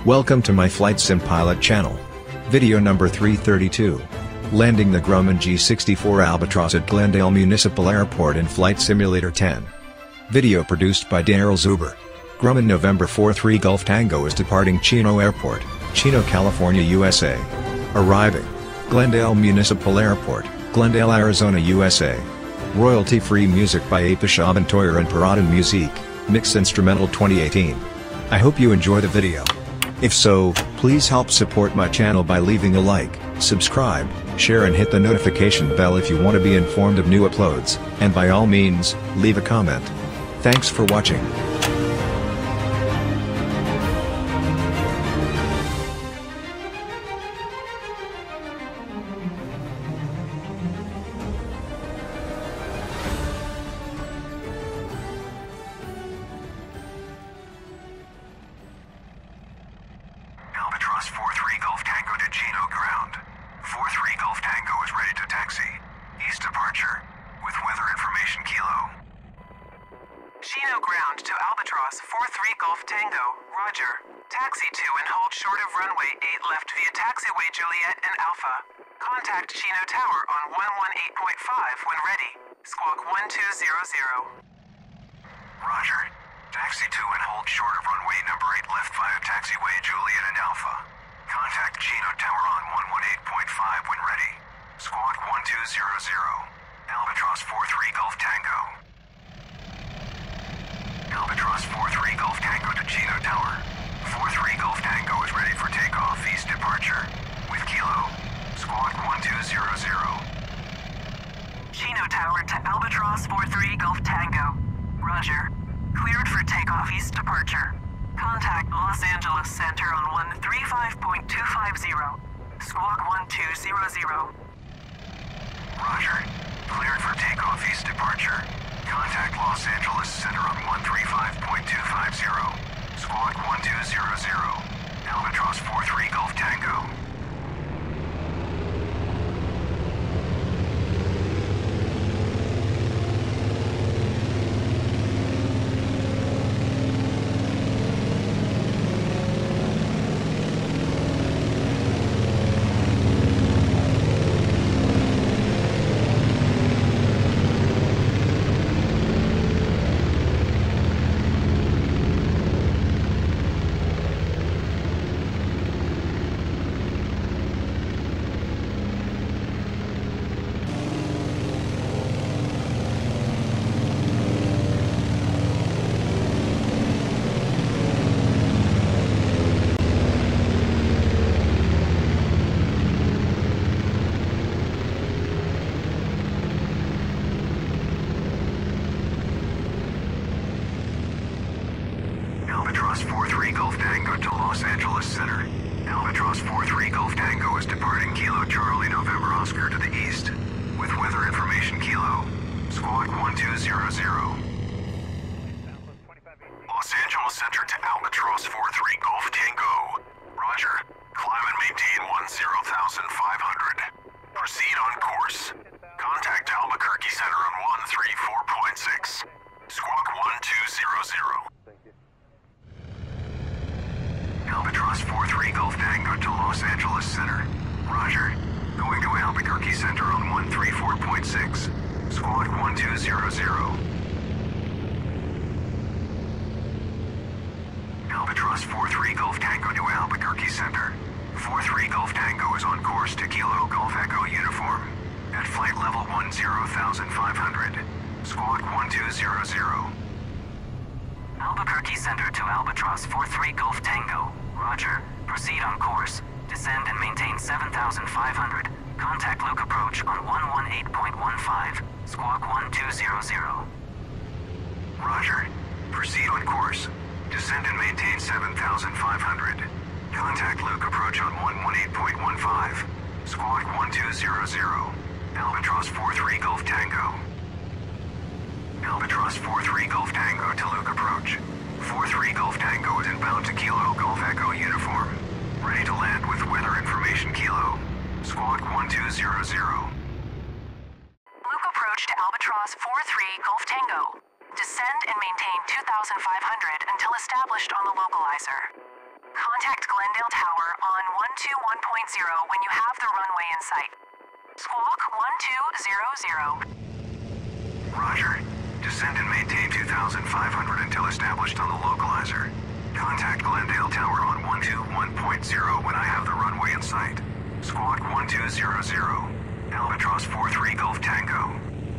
Welcome to my Flight Sim Pilot channel. Video number 332. Landing the Grumman G64 Albatross at Glendale Municipal Airport in Flight Simulator 10. Video produced by Daryl Zuber. Grumman November 4-3 Golf Tango is departing Chino Airport, Chino, California, USA. Arriving. Glendale Municipal Airport, Glendale, Arizona, USA. Royalty-free music by Apish Avantoyer and Paradan Musique, Mix Instrumental 2018. I hope you enjoy the video. If so, please help support my channel by leaving a like, subscribe, share and hit the notification bell if you want to be informed of new uploads, and by all means, leave a comment. Thanks for watching. Albatross 4-3 Golf Tango to Chino ground. 4-3 Golf Tango is ready to taxi. East departure, with weather information kilo. Chino ground to Albatross 4-3 Golf Tango, roger. Taxi to and hold short of runway 8 left via taxiway Juliet and Alpha. Contact Chino Tower on 118.5 when ready. Squawk 1200. Roger. Taxi to and hold short of runway number 8 left via taxiway Juliet and Alpha. Contact Chino Tower on 118.5 when ready. Squawk 1200. Albatross 4-3 Golf Tango. Albatross 4-3 Golf Tango to Chino Tower. 4-3 Golf Tango is ready for takeoff east departure. With kilo. Squawk 1200. Chino Tower to Albatross 4-3 Golf Tango, roger. Cleared for takeoff east departure. Contact Los Angeles Center on 135.250. Squawk 1200. Roger. Cleared for takeoff east departure. Contact Los Angeles Center on 135.250. Squawk 1200. Albatross 4-3 Golf Tango. Albatross 4-3 Golf Tango to Los Angeles Center. Albatross 4-3 Golf Tango is departing Kilo Charlie November Oscar to the east. With weather information kilo. Squawk 1200. Los Angeles Center to Albatross 4-3 Golf Tango. Roger. Climb and maintain 10,500. Proceed on course. Contact Albuquerque Center on 134.6. Squawk 1200. Albatross 4-3 Golf Tango to Los Angeles Center. Roger. Going to Albuquerque Center on 134.6. Squawk 1200. Albatross 4-3 Golf Tango to Albuquerque Center. 4-3 Golf Tango is on course to Kilo Golf Echo Uniform. At flight level 10,500. Squawk 1200. Albuquerque Center to Albatross 4-3 Golf Tango, roger. Proceed on course. Descend and maintain 7,500. Contact Luke approach on 118.15. Squawk 1200. Roger. Proceed on course. Descend and maintain 7,500. Contact Luke approach on 118.15. Squawk 1200. Albatross 4-3 Golf Tango. Albatross 4-3 Golf Tango to Luke approach. 4-3 Golf Tango is inbound to Kilo Golf Echo Uniform. Ready to land with weather information kilo. Squawk 1200. Luke approach to Albatross 4-3 Golf Tango. Descend and maintain 2,500 until established on the localizer. Contact Glendale Tower on 121.0 when you have the runway in sight. Squawk 1200. Roger. Descend and maintain 2,500 until established on the localizer. Contact Glendale Tower on 121.0 when I have the runway in sight. Squawk 1200. Albatross 43 Golf Tango.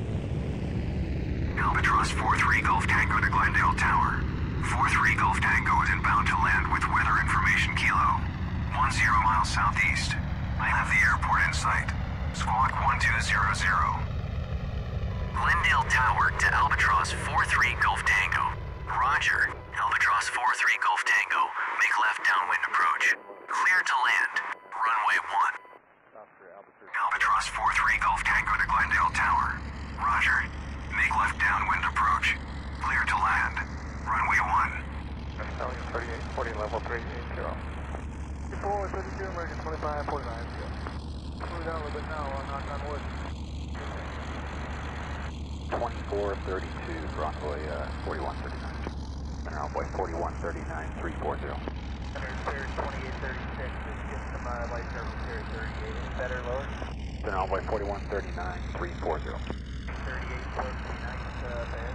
Albatross 43 Golf Tango to Glendale Tower. 43 Golf Tango is inbound to land with weather information Kilo. 10 miles southeast. I have the airport in sight. Squawk 1200. Glendale Tower to Albatross 43 Golf Tango. Roger. Albatross 43 Golf Tango. Make left downwind approach. Clear to land. Runway 1. Albatross 43 Golf Tango to Glendale Tower. Roger. Make left downwind approach. Clear to land. Runway 1. Stallion 38, 40 level 380. Before 32, American 25, 49. Move down a little bit now, knock on wood. 2432, runway 4139. And runway 4139, 340. Clear 2836, just get some light service clear 38. Better, lower? Then runway 4139, 340. 38, close to nice, bad.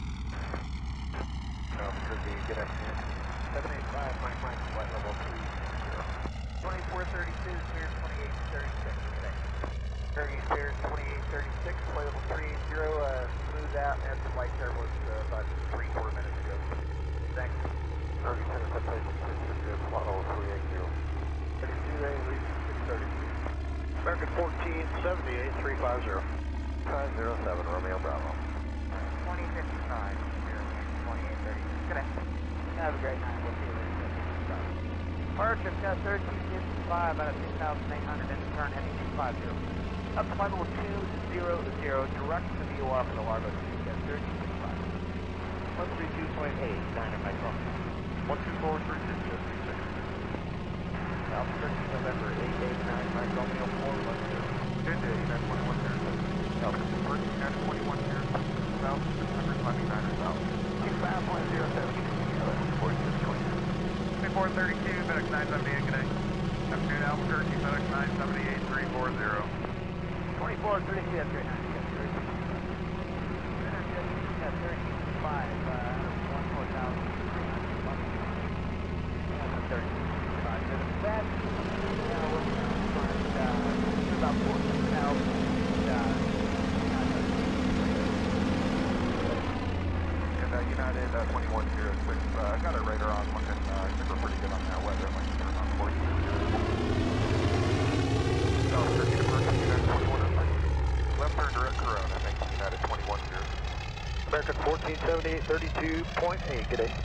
Could be good afternoon. 785, Mike, flight level 3. 2432, clear 2836, thanks. Turkey clear 2836, flight level 380, smooth out, and some light turbos about 3-4 minutes ago. Thanks. Turkey center separation, flight level 380. 32A, lead 630. American 1478, 350. 507, Romeo Bravo. 2055, 2830. Good day. Have a great night. We'll see you later. Archer, got 1355 out of 2,800 and turn heading 250. Up to flight level 200, direct to the VOR for the Largo 2, got 1355. 132.8, Diner Mike Rock. 12436, Alpha 13 November 889, Mike Romeo 410. Good day, 921 Alpha 13 at 21 here, south, 600, climbing 9 south. 25.07, 4620. 2432, FedEx 978, good day. Afternoon, Albuquerque, FedEx 978, 340. 2432, that's great. That's 35, 14,300. 35, to the best. About 14,000. United 2106. I got a radar on looking. I think we're pretty good on that weather. Like turn on 40. South 13 approaching United 2106. Left turn direct Corona. Thanks United 2106. American 1478, 32.8. Good day.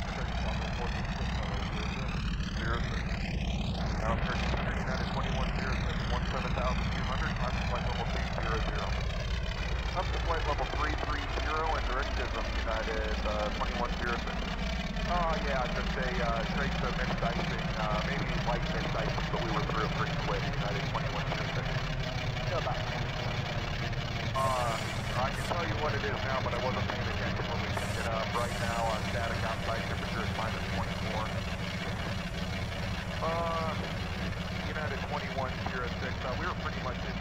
South 13 United 2106. 17,200. Climbing flight level 200. Up to flight level 330 and directives of United 2106. Oh yeah, just a trace of mixed icing, maybe light mixed icing, but we were through it pretty quick, United 2106. I can tell you what it is now, but I wasn't paying attention when we picked it up. Right now, static outside temperature is minus 24. United 2106, we were pretty much in